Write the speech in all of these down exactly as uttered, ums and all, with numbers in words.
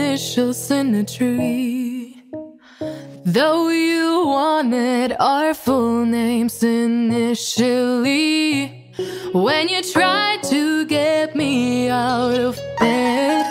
initials in a tree. Though you wanted our full names initially, when you tried to get me out of bed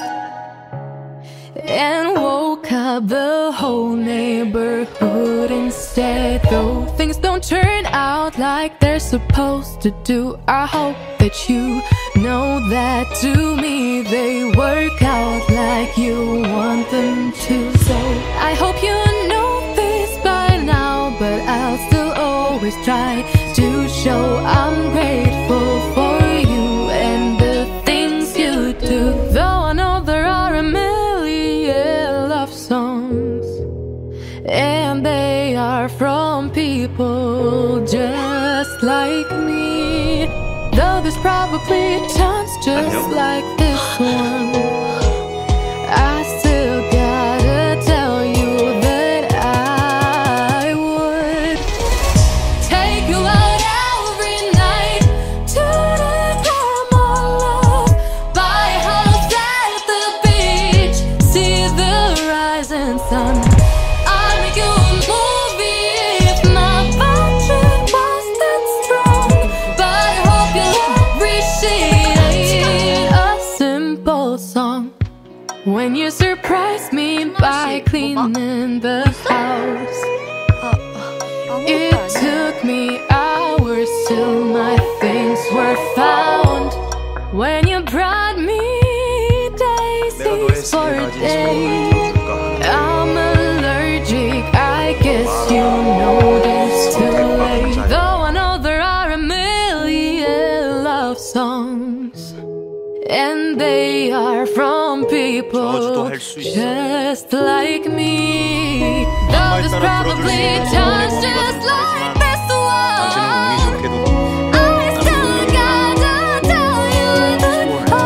and woke up the whole neighborhood instead. Though things don't turn out like they're supposed to do, I hope that you know that to me they work out like you want them to. So I hope you know this by now, but I'll still always try to show I'm grateful for you and the things you do. Though I know there are a million love songs, and they are from people just like me. Though there's probably tons just like this one, I still gotta tell you that I would take you out every night to the come on love, buy a house at the beach, see the rising sun. I'd make you a movie if my budget was that strong, but I hope you'll appreciate a simple song. When you surprise me by cleaning the house, it took me hours till my things were found. When you brought me daisies for a day, I'm allergic, I guess you know this too late. Though I know there are a million love songs, and they are from people just like me. Though there's probably times just like this one, I still gotta tell you that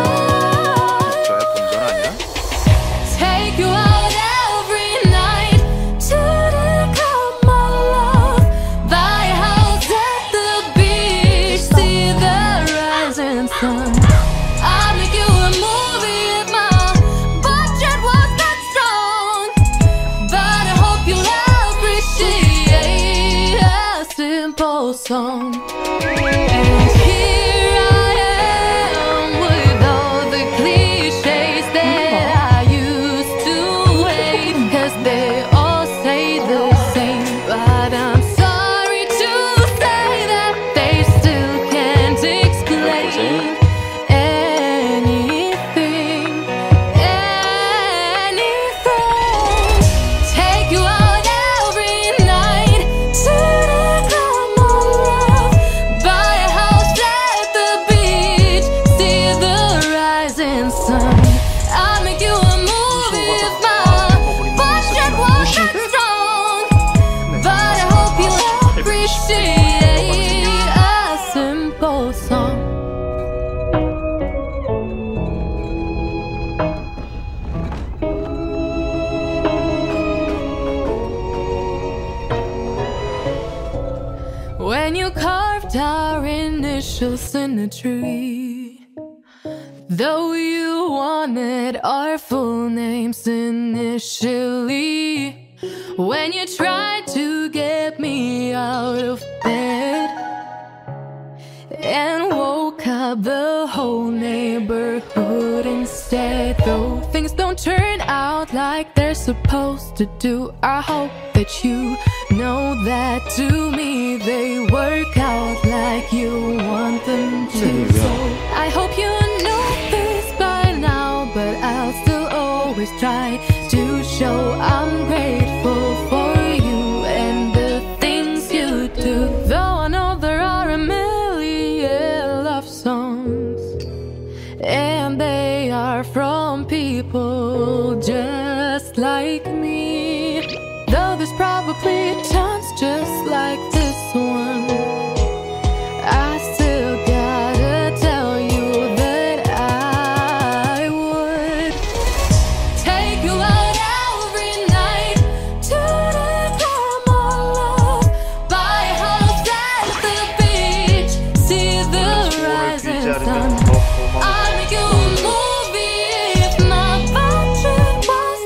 I take you out every night to the come on love, buy a house at the beach, see the rising sun. I'd make you a movie if my budget was that strong, but I hope you'll appreciate a simple song. And here I am with all the cliches that I used to hate, 'cause they all say the same, but I'm sorry to say that they still can't explain anything, anything. Take you out every night to the come on love, buy a house at the beach, see the rising sun. I'll make you a movie if my budget was that strong, but I hope you appreciate a simple song. When you carved our initials in a tree, though you wanted our full names initially, when you tried to get me out of bed and woke up the whole neighborhood instead. Though things don't turn out like they're supposed to do, I hope that you know that to me they work out like you want them to. So I hope you know this by now, but I'll still always try to show I'm grateful for you and the things you do. Though I know there are a million love songs, and they are from people just like me. Though there's probably tons just like this one, I still gotta tell you that I would take you out every night to the come on love, buy a house at the beach, see the rising sun. I'd make you a movie if my budget was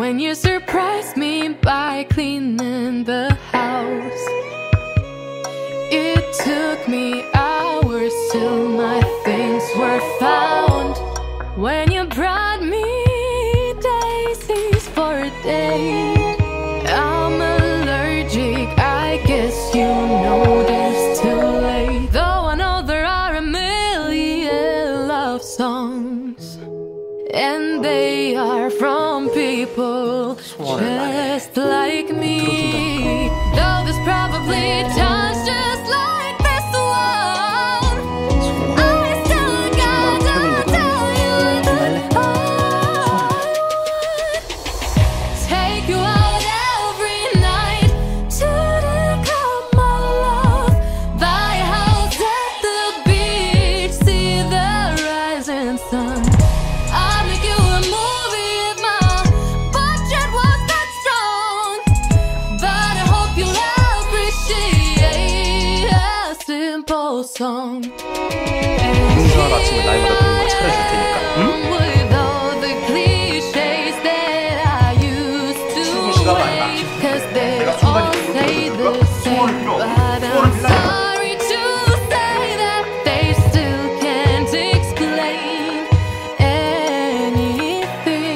When you surprise me by cleaning the house, it took me hours till my things were found. When you brought me daisies for a day, I'm allergic, I guess you noticed too late. Though I know there are a million love songs, and they are from people just like me. Though this probably sounds just like this one, I still gotta tell you that I would take you out every night to the come my love, buy a house at the beach, see the rising sun. I'll make you a movie if my budget was that strong, but I hope you'll appreciate a simple song. 인사할 아침에 날마다 동료가 차려줄 테니까. 응? With all the cliches that I used to 출근 시간은 아니다. wait, 'cause they 내가 all 순간이 say the 소원을 same, 빌어. but 소원을 I'm 빌라. sorry to say that they still can't explain anything,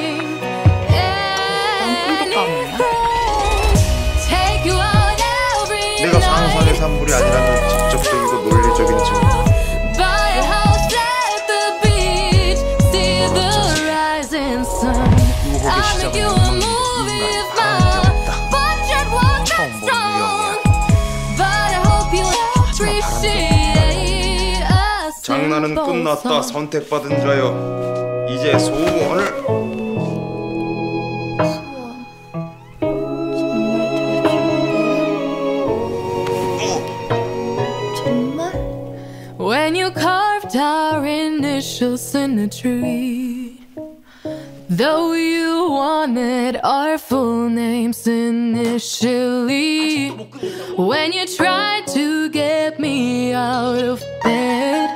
anything. Take you out every 내가 상상의 산물이 아니라는 직접적이고 논리적인 증거. buy a house at the beach, see the rising sun. I'll make you a movie if my budget was that strong, but I hope you appreciate a 장난은 simple 끝났다. song. 선택받은 자여, 이제 소원을. When you carved our initials in a tree, though you wanted our full names initially, when you tried to get me out of bed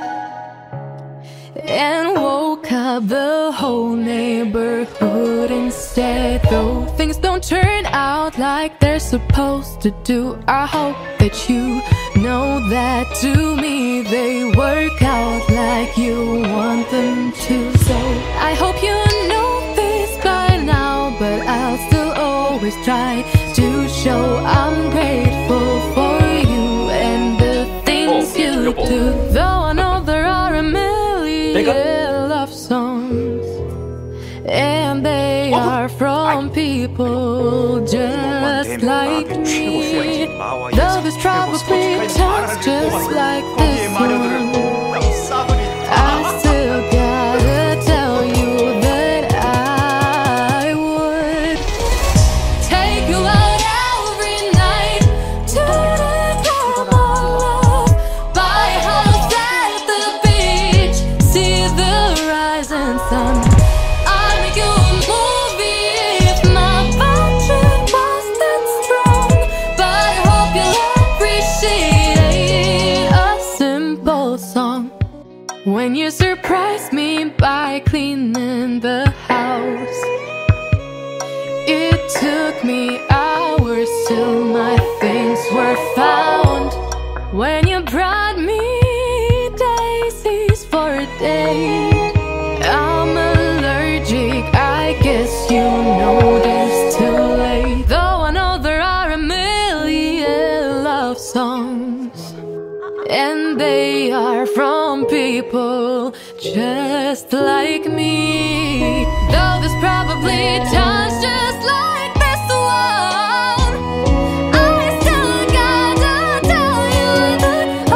and woke up the whole neighborhood instead, though things don't turn out like they're supposed to do, I hope that you know that to me they work out like you want them to. So I hope you know this by now, but I'll still always try to show I'm grateful for you and the things you do. Though I know there are a million love songs, and they are from people just like me. Though this probably sounds just like this one, I still gotta tell you that I would take you out every night to the come my love, buy a house at the beach, see the rising sun. I'll make you a movie if my budget was that strong, but I hope you'll appreciate a simple song. When you surprise me by cleaning the house, it took me hours till my things were found. When you brought me daisies for a day, I'm allergic, I guess you noticed too late. Though I know there are a million love songs, and they are from people just like me. Though this probably sounds just like this one, I still gotta tell you that I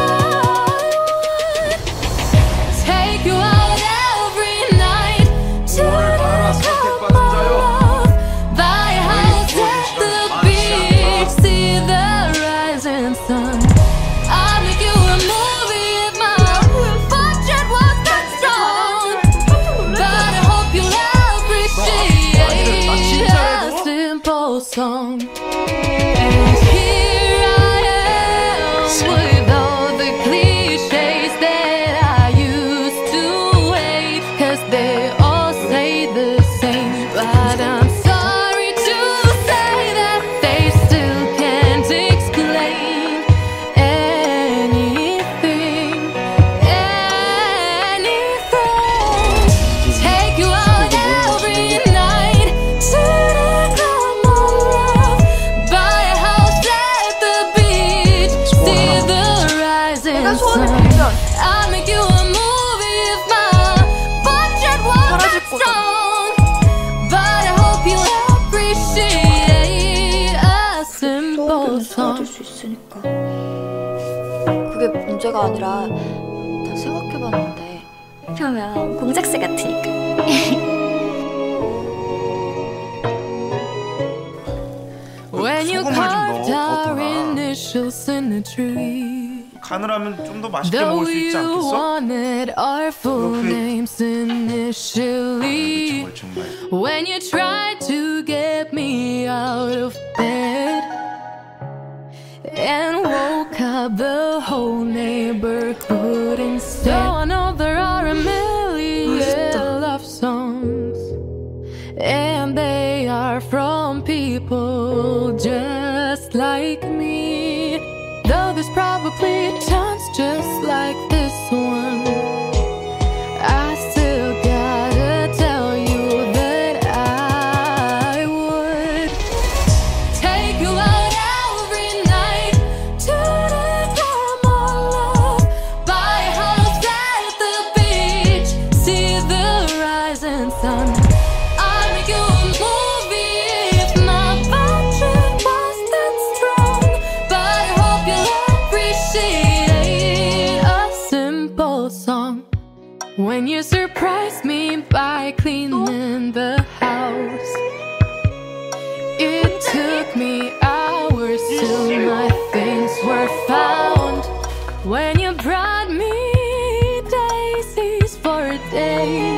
would take you out every night to the come my love, buy a house at the beach, see the rising sun. I'll make you a movie if my budget was that strong, but I hope you'll appreciate I'll make you a movie if my budget wasn't strong. But I hope you appreciate a simple song. 수 있으니까. 그게 문제가 아니라 다 생각해봤는데 그러면 공작새 같으니까. When you carved our initials in a tree, 간을 하면 좀 더 맛있게 though 먹을 수 있지 you 않겠어? wanted our full 그렇게- names initially, 정말 정말 when you tried to get me out of bed and woke up the whole neighborhood instead. So I know there are a million love songs, and they are from people just like me. Though there's probably tons just like this one, I still gotta tell you that I would take you out every night to the calm love, buy a house at the beach, see the rising sun. I'll make you a movie if my budget was that strong. But I hope you'll appreciate a simple song. When you surprised me by cleaning the house, it took me hours till my things were found. When you brought me daisies for a day,